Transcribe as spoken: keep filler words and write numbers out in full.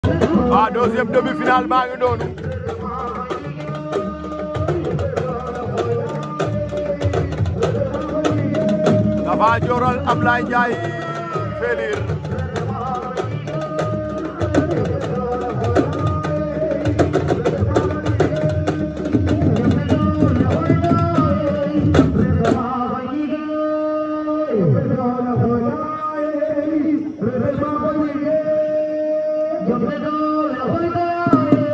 ah deuxième demi-finale maa ngi noonu Tapha Dioral Ablaye Ndiaye Felir Yo me doy la vuelta.